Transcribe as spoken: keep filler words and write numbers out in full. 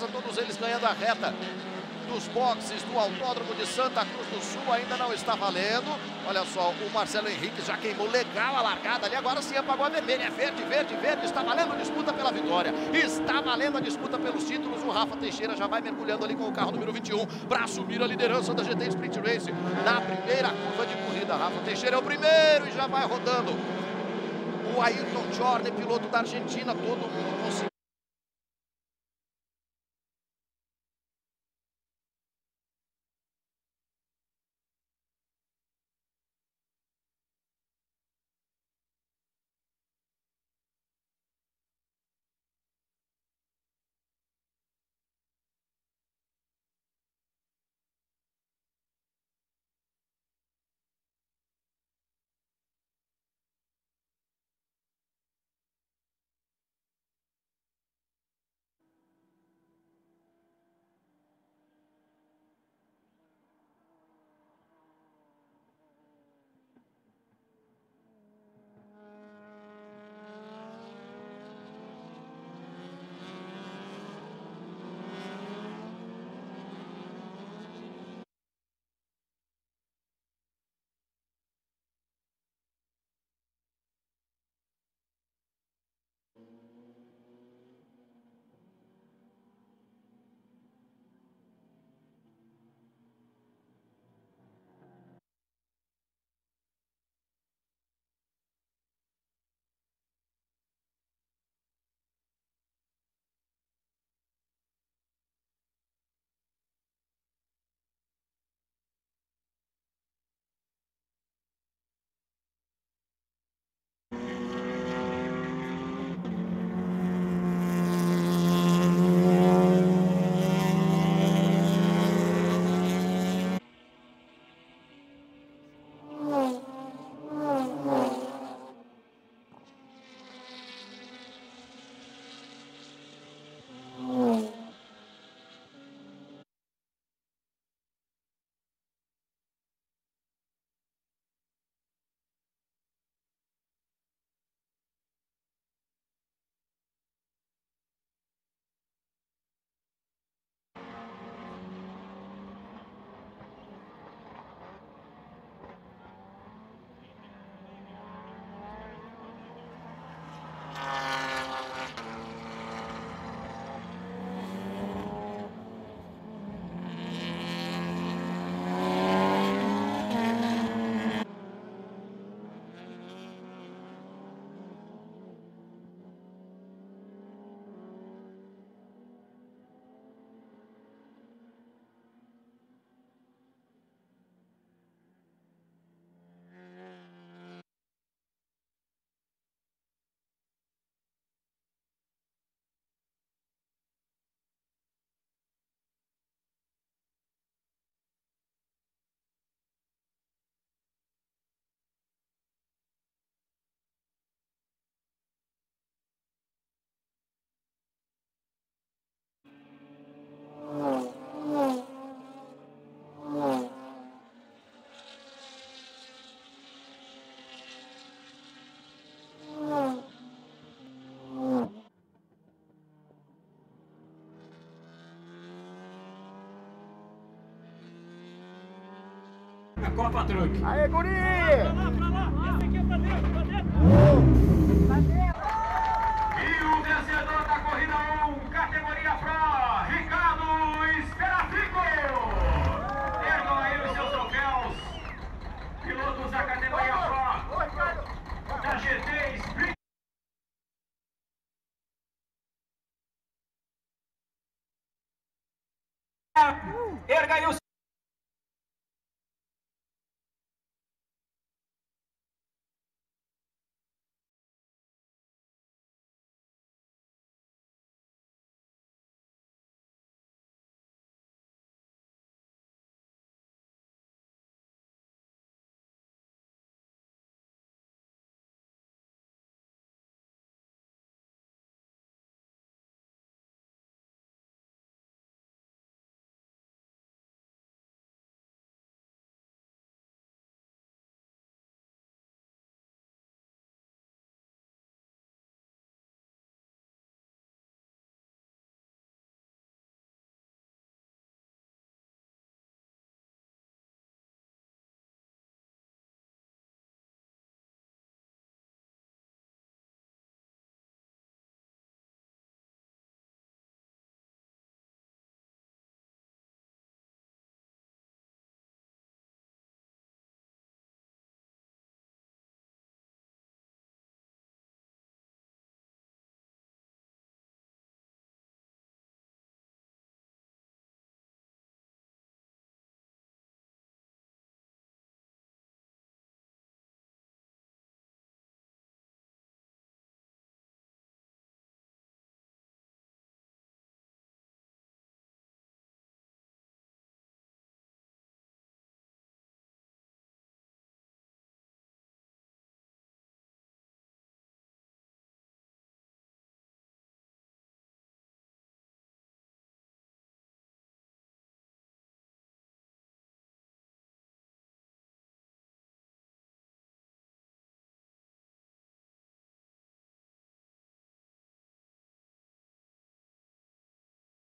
liderança, todos eles ganhando a reta dos boxes do Autódromo de Santa Cruz do Sul. Ainda não está valendo. Olha só, o Marcelo Henrique já queimou legal a largada ali. Agora sim apagou a vermelha. É verde, verde, verde. Está valendo a disputa pela vitória. Está valendo a disputa pelos títulos. O Rafa Teixeira já vai mergulhando ali com o carro número vinte e um para assumir a liderança da G T Sprint Race na primeira curva de corrida. Rafa Teixeira é o primeiro e já vai rodando. O Ayrton Jorne, piloto da Argentina, todo mundo conseguiu. Copa Truck. Aê, guri! Pra lá, pra lá! Esse aqui é pra dentro, pra dentro! E o vencedor da corrida um, categoria Pro, Ricardo Esperafico! Ergam aí os seus troféus, pilotos da categoria Pro, da G T Sprint. Erga aí os